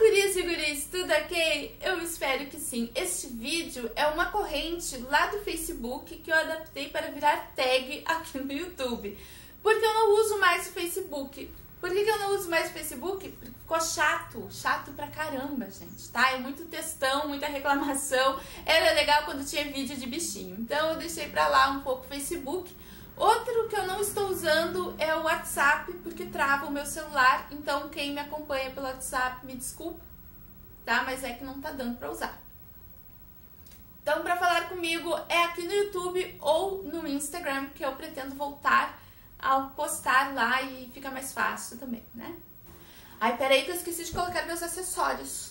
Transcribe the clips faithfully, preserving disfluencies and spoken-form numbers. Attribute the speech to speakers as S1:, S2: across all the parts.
S1: gurias e guris, tudo ok? Eu espero que sim. Este vídeo é uma corrente lá do Facebook que eu adaptei para virar tag aqui no YouTube. Porque eu não uso mais o Facebook. Por que, que eu não uso mais o Facebook? Porque ficou chato, chato pra caramba, gente, tá? É muito textão, muita reclamação. Era legal quando tinha vídeo de bichinho. Então eu deixei pra lá um pouco o Facebook. Outro que eu não estou usando é o WhatsApp, porque trava o meu celular. Então quem me acompanha pelo WhatsApp, me desculpa, tá? Mas é que não tá dando pra usar. Então pra falar comigo é aqui no YouTube ou no Instagram, que eu pretendo voltar a postar lá e fica mais fácil também, né? Ai, peraí que eu esqueci de colocar meus acessórios.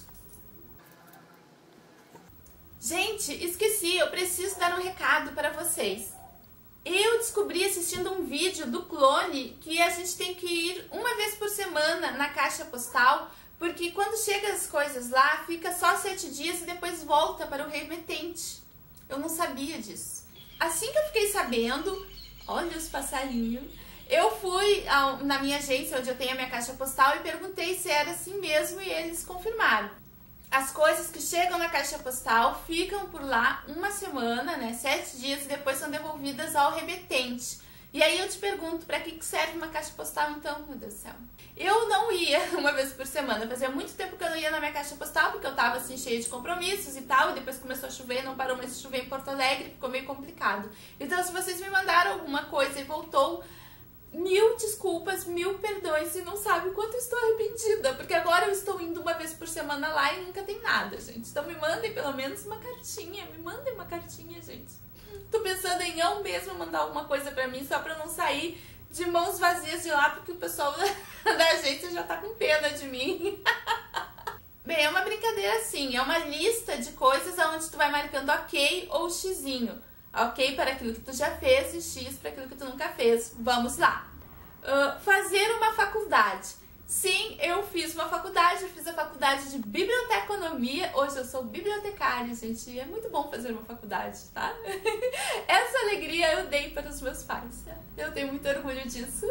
S1: Gente, esqueci, eu preciso dar um recado para vocês. Eu descobri assistindo um vídeo do Clone que a gente tem que ir uma vez por semana na caixa postal, porque quando chega as coisas lá, fica só sete dias e depois volta para o remetente. Eu não sabia disso. Assim que eu fiquei sabendo, olha os passarinhos, eu fui ao, na minha agência, onde eu tenho a minha caixa postal, e perguntei se era assim mesmo e eles confirmaram. As coisas que chegam na caixa postal ficam por lá uma semana, né, sete dias, e depois são devolvidas ao remetente. E aí eu te pergunto, pra que serve uma caixa postal então, meu Deus do céu? Eu não ia uma vez por semana, fazia muito tempo que eu não ia na minha caixa postal, porque eu tava assim cheia de compromissos e tal, e depois começou a chover, não parou mais de chover em Porto Alegre, ficou meio complicado. Então se vocês me mandaram alguma coisa e voltou, mil desculpas, mil perdões, e não sabe o quanto eu estou arrependida, porque agora eu estou indo uma vez por semana lá e nunca tem nada, gente. Então me mandem pelo menos uma cartinha, me mandem uma cartinha, gente. Tô pensando em eu mesma mandar alguma coisa pra mim, só pra não sair de mãos vazias de lá, porque o pessoal da agência já tá com pena de mim. Bem, é uma brincadeira assim, é uma lista de coisas onde tu vai marcando ok ou xizinho. Ok para aquilo que tu já fez e X para aquilo que tu nunca fez. Vamos lá. Uh, fazer uma faculdade. Sim, eu fiz uma faculdade, eu fiz a faculdade de biblioteconomia. Hoje eu sou bibliotecária, gente. É muito bom fazer uma faculdade, tá? Essa alegria eu dei para os meus pais. Eu tenho muito orgulho disso.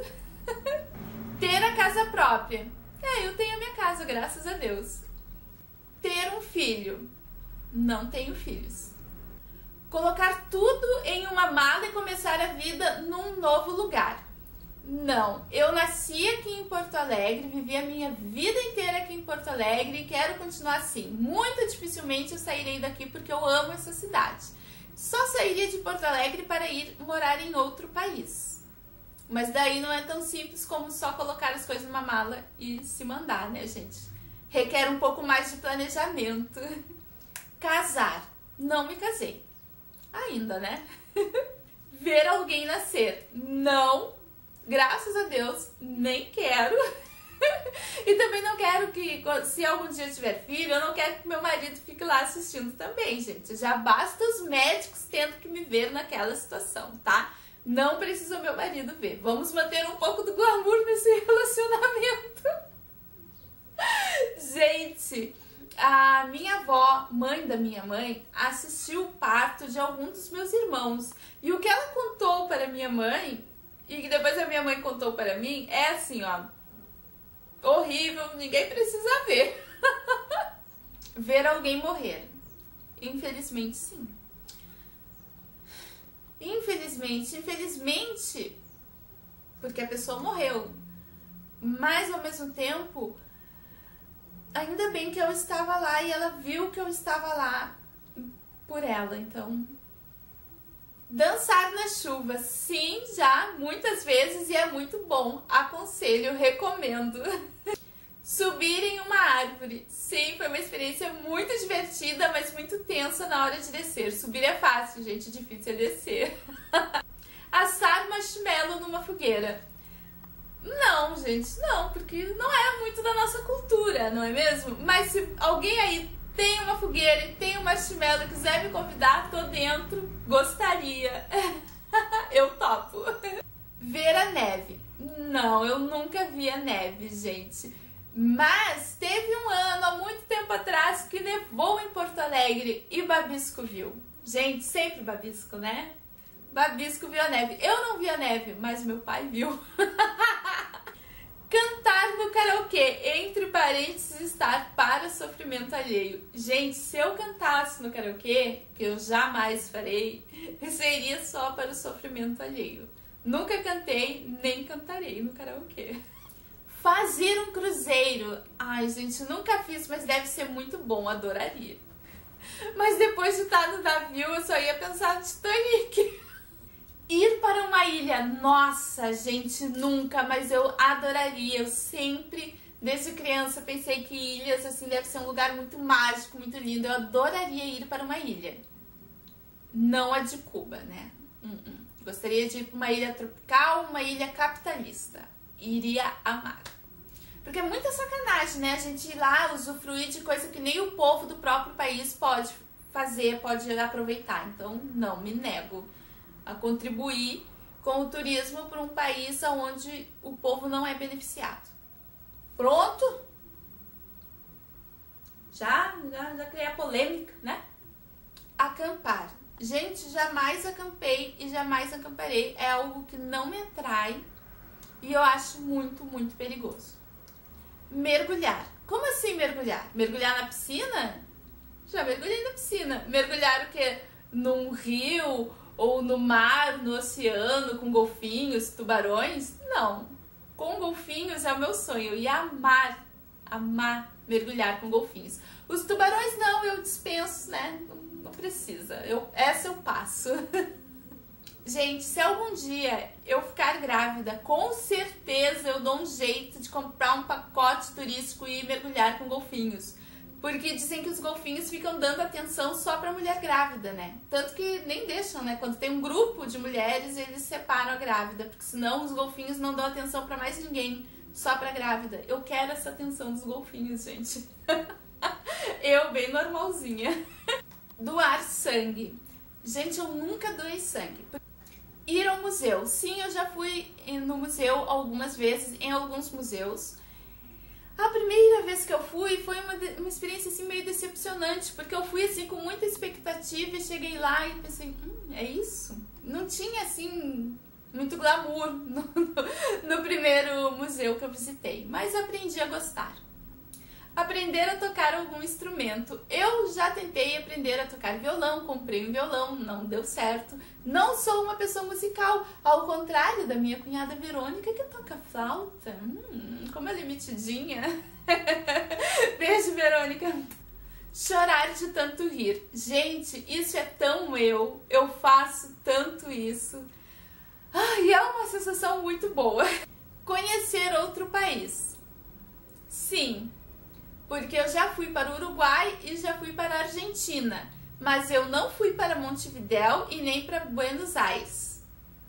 S1: Ter a casa própria. É, eu tenho a minha casa, graças a Deus. Ter um filho. Não tenho filhos. Colocar tudo em uma mala e começar a vida num novo lugar. Não, eu nasci aqui em Porto Alegre, vivi a minha vida inteira aqui em Porto Alegre e quero continuar assim. Muito dificilmente eu sairei daqui porque eu amo essa cidade. Só sairia de Porto Alegre para ir morar em outro país. Mas daí não é tão simples como só colocar as coisas numa mala e se mandar, né, gente? Requer um pouco mais de planejamento. Casar. Não me casei. Ainda, né? Ver alguém nascer. Não, graças a Deus, nem quero. E também não quero que, se algum dia eu tiver filho, eu não quero que meu marido fique lá assistindo também, gente. Já basta os médicos tendo que me ver naquela situação, tá? Não precisa meu marido ver. Vamos manter um pouco do glamour nesse relacionamento. Gente, a minha avó, mãe da minha mãe, assistiu o parto de algum dos meus irmãos. E o que ela contou para minha mãe, e que depois a minha mãe contou para mim, é assim, ó, horrível, ninguém precisa ver. Ver alguém morrer. Infelizmente, sim. Infelizmente, infelizmente, porque a pessoa morreu. Mas, ao mesmo tempo, ainda bem que eu estava lá e ela viu que eu estava lá por ela, então... Dançar na chuva, sim, já, muitas vezes, e é muito bom. Aconselho, recomendo. Subir em uma árvore. Sim, foi uma experiência muito divertida, mas muito tensa na hora de descer. Subir é fácil, gente, difícil é descer. Assar marshmallow numa fogueira. Não, gente, não, porque não é muito da nossa cultura, não é mesmo? Mas se alguém aí tem uma fogueira e tem um marshmallow e quiser me convidar, tô dentro, gostaria. Eu topo. Ver a neve. Não, eu nunca vi a neve, gente. Mas teve um ano, há muito tempo atrás, que nevou em Porto Alegre e Babisco viu. Gente, sempre Babisco, né? Babisco viu a neve. Eu não vi a neve, mas meu pai viu. Cantar no karaokê, entre parênteses, apostar para sofrimento alheio. Gente, se eu cantasse no karaokê, que eu jamais farei, seria só para o sofrimento alheio. Nunca cantei, nem cantarei no karaokê. Fazer um cruzeiro. Ai, gente, nunca fiz, mas deve ser muito bom, adoraria. Mas depois de estar no navio, eu só ia pensar no Titanic. Ir para uma ilha, nossa, gente, nunca, mas eu adoraria. Eu sempre, desde criança, pensei que ilhas, assim, deve ser um lugar muito mágico, muito lindo. Eu adoraria ir para uma ilha. Não a de Cuba, né? Uh -uh. Gostaria de ir para uma ilha tropical, uma ilha capitalista. Iria amar. Porque é muita sacanagem, né? A gente ir lá usufruir de coisa que nem o povo do próprio país pode fazer, pode aproveitar. Então, não, me nego a contribuir com o turismo para um país onde o povo não é beneficiado. Pronto? Já, já, já criei a polêmica, né? Acampar. Gente, jamais acampei e jamais acamparei. É algo que não me atrai e eu acho muito, muito perigoso. Mergulhar. Como assim mergulhar? Mergulhar na piscina? Já mergulhei na piscina. Mergulhar o quê? Num rio ou no mar, no oceano, com golfinhos, tubarões? Não. Com golfinhos é o meu sonho. Eu ia amar, amar mergulhar com golfinhos. Os tubarões não, eu dispenso, né? Não precisa. Eu, essa eu passo. Gente, se algum dia eu ficar grávida, com certeza eu dou um jeito de comprar um pacote turístico e mergulhar com golfinhos. Porque dizem que os golfinhos ficam dando atenção só pra mulher grávida, né? Tanto que nem deixam, né? Quando tem um grupo de mulheres, eles separam a grávida. Porque senão os golfinhos não dão atenção pra mais ninguém, só pra grávida. Eu quero essa atenção dos golfinhos, gente. Eu, bem normalzinha. Doar sangue. Gente, eu nunca doei sangue. Ir ao museu. Sim, eu já fui no museu algumas vezes, em alguns museus. A primeira vez que eu fui foi uma, uma experiência assim meio decepcionante, porque eu fui assim com muita expectativa e cheguei lá e pensei, hum, é isso? Não tinha assim muito glamour no, no, no primeiro museu que eu visitei, mas aprendi a gostar. Aprender a tocar algum instrumento. Eu já tentei aprender a tocar violão, comprei um violão, não deu certo. Não sou uma pessoa musical, ao contrário da minha cunhada Verônica, que toca flauta. Hum, como ela é metidinha. Beijo, Verônica. Chorar de tanto rir. Gente, isso é tão eu. Eu faço tanto isso. E é uma sensação muito boa. Conhecer outro país. Sim. Porque eu já fui para o Uruguai e já fui para a Argentina, mas eu não fui para Montevidéu e nem para Buenos Aires.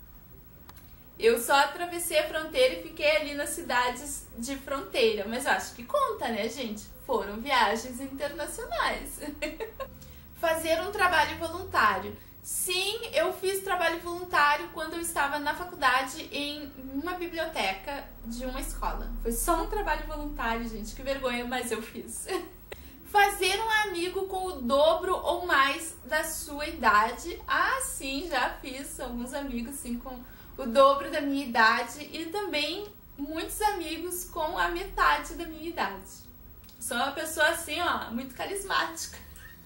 S1: Eu só atravessei a fronteira e fiquei ali nas cidades de fronteira, mas eu acho que conta, né, gente? Foram viagens internacionais. Fazer um trabalho voluntário. Sim, eu fiz trabalho voluntário quando eu estava na faculdade em uma biblioteca de uma escola. Foi só um trabalho voluntário, gente, que vergonha, mas eu fiz. Fazer um amigo com o dobro ou mais da sua idade. Ah, sim, já fiz alguns amigos sim, com o dobro da minha idade e também muitos amigos com a metade da minha idade. Sou uma pessoa assim, ó, muito carismática.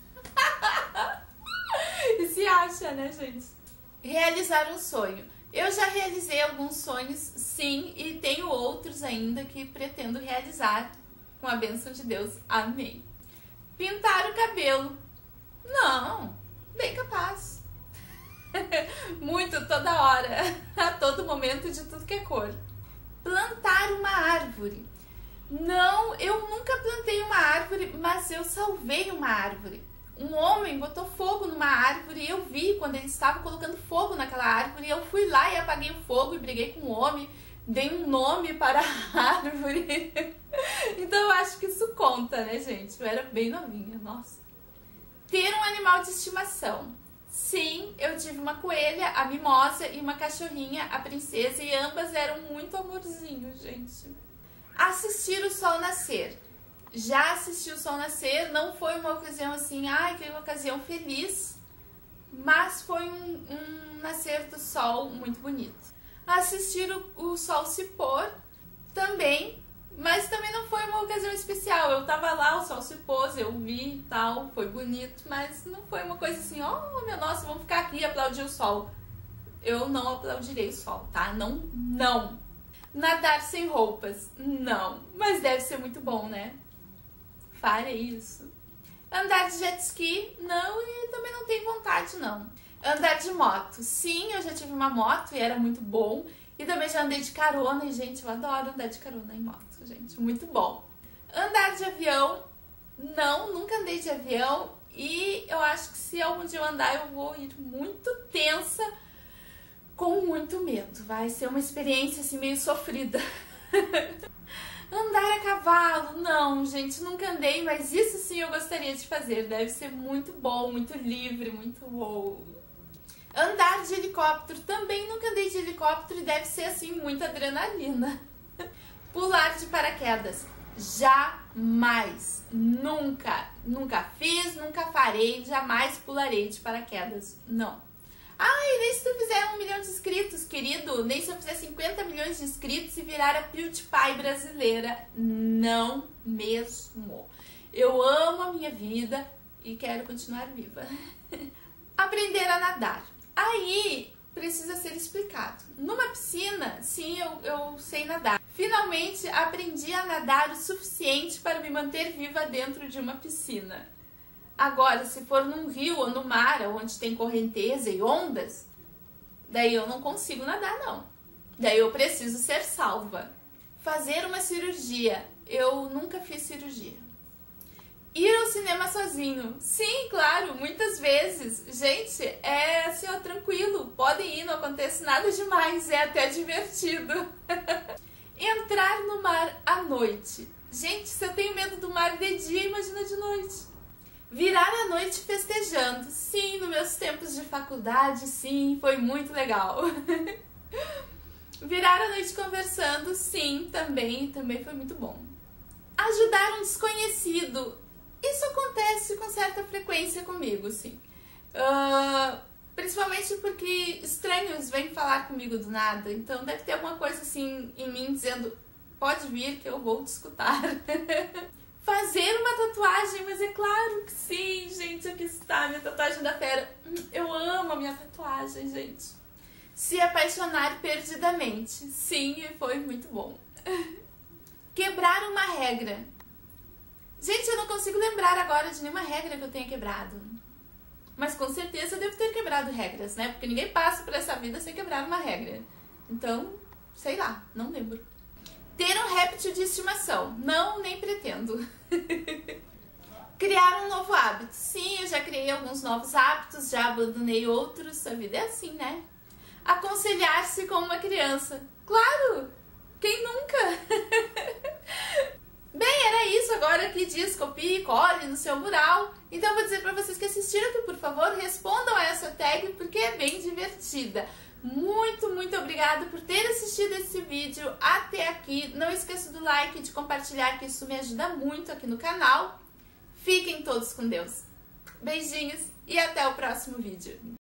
S1: E se acha, né, gente? Realizar um sonho. Eu já realizei alguns sonhos, sim, e tenho outros ainda que pretendo realizar com a bênção de Deus. Amém. Pintar o cabelo. Não, bem capaz. Muito, toda hora, a todo momento, de tudo que é cor. Plantar uma árvore. Não, eu nunca plantei uma árvore, mas eu salvei uma árvore. Um homem botou fogo numa árvore e eu vi quando ele estava colocando fogo naquela árvore. E eu fui lá e apaguei o fogo e briguei com o homem, dei um nome para a árvore. Então eu acho que isso conta, né, gente? Eu era bem novinha, nossa. Ter um animal de estimação. Sim, eu tive uma coelha, a Mimosa, e uma cachorrinha, a Princesa, e ambas eram muito amorzinhos, gente. Assistir o sol nascer. Já assisti o sol nascer, não foi uma ocasião assim, ai, que ocasião feliz, mas foi um, um nascer do sol muito bonito. Assistir o, o sol se pôr também Mas também não foi uma ocasião especial. Eu tava lá, o sol se pôs, eu vi e tal, foi bonito, mas não foi uma coisa assim, oh meu nossa, vamos ficar aqui e aplaudir o sol. Eu não aplaudirei o sol, tá? Não, não. Nadar sem roupas, não. Mas deve ser muito bom, né? Farei isso. Andar de jet ski, não, e também não tenho vontade, não. Andar de moto, sim, eu já tive uma moto e era muito bom. E também já andei de carona, e gente, eu adoro andar de carona em moto, gente, muito bom. Andar de avião, não, nunca andei de avião. E eu acho que se algum dia eu andar, eu vou ir muito tensa, com muito medo. Vai ser uma experiência assim meio sofrida. Andar a cavalo, não, gente, nunca andei, mas isso sim eu gostaria de fazer. Deve ser muito bom, muito livre, muito bom. Andar de helicóptero, também nunca andei de helicóptero e deve ser assim muita adrenalina. Pular de paraquedas, jamais, nunca, nunca fiz, nunca farei, jamais pularei de paraquedas, não. Ai, nem se tu fizer um milhão de inscritos, querido, nem se eu fizer cinquenta milhões de inscritos e virar a PewDiePie brasileira, não mesmo. Eu amo a minha vida e quero continuar viva. Aprender a nadar. Aí precisa ser explicado. Numa piscina, sim, eu, eu sei nadar. Finalmente aprendi a nadar o suficiente para me manter viva dentro de uma piscina. Agora, se for num rio ou no mar, onde tem correnteza e ondas, daí eu não consigo nadar, não. Daí eu preciso ser salva. Fazer uma cirurgia. Eu nunca fiz cirurgia. Ir ao cinema sozinho. Sim, claro, muitas vezes. Gente, é assim, ó, tranquilo. Podem ir, não acontece nada demais. É até divertido. Entrar no mar à noite. Gente, se eu tenho medo do mar de dia, imagina de noite. Virar a noite festejando. Sim, nos meus tempos de faculdade, sim, foi muito legal. Virar a noite conversando, sim, também, também foi muito bom. Ajudar um desconhecido. Isso acontece com certa frequência comigo, sim. Uh, principalmente porque estranhos vêm falar comigo do nada. Então deve ter alguma coisa assim em mim dizendo, pode vir que eu vou te escutar. Fazer uma tatuagem, mas é claro que sim, gente, aqui está minha tatuagem da fera. Eu amo a minha tatuagem, gente. Se apaixonar perdidamente. Sim, foi muito bom. Quebrar uma regra. Gente, eu não consigo lembrar agora de nenhuma regra que eu tenha quebrado. Mas com certeza eu devo ter quebrado regras, né? Porque ninguém passa por essa vida sem quebrar uma regra. Então, sei lá, não lembro. Ter um réptil de estimação. Não, nem pretendo. Criar um novo hábito. Sim, eu já criei alguns novos hábitos, já abandonei outros. A vida é assim, né? Aconselhar-se com uma criança. Claro! Quem nunca? Bem, era isso agora que diz copie e cole no seu mural. Então eu vou dizer para vocês que assistiram que, por favor, respondam a essa tag porque é bem divertida. Muito, muito obrigada por ter assistido esse vídeo até aqui. Não esqueça do like e de compartilhar, que isso me ajuda muito aqui no canal. Fiquem todos com Deus. Beijinhos e até o próximo vídeo.